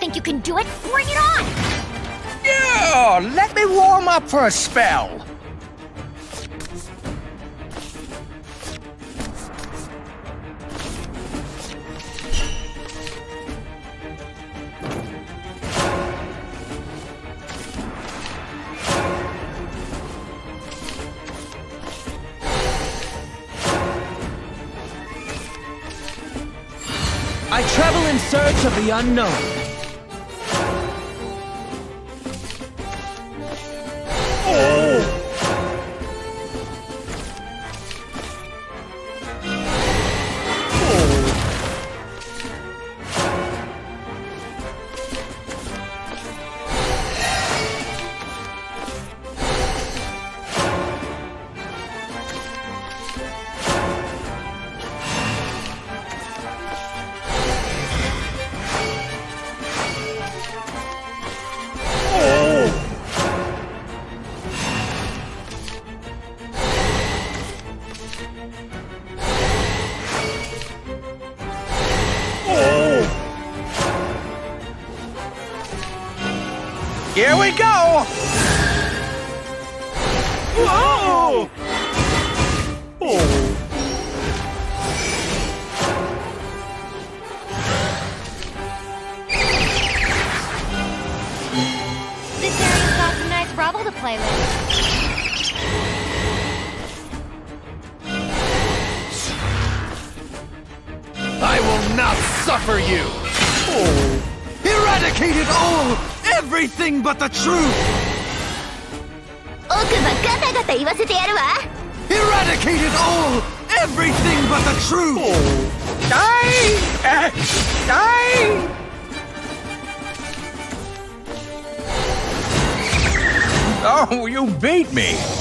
think you can do it? Bring it on! Yeah, let me warm up for a spell. I travel in search of the unknown. Here we go! Whoa! This area's got some nice rubble to play with. I will not suffer you! Eradicate it all! Everything but the truth! 奥歯ガタガタ言わせてやるわ。 Eradicate it all! Everything but the truth! Die! Die! Oh, you beat me!